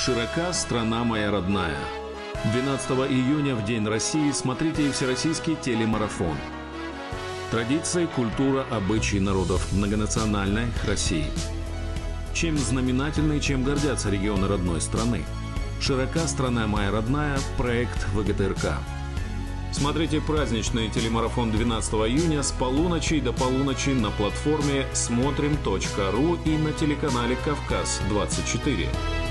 Широка страна моя родная. 12 июня в День России смотрите Всероссийский телемарафон. Традиции, культура, обычаи народов многонациональной России. Чем знаменательны и чем гордятся регионы родной страны? Широка страна моя родная. Проект ВГТРК. Смотрите праздничный телемарафон 12 июня с полуночи до полуночи на платформе смотрим.ру и на телеканале «Кавказ-24».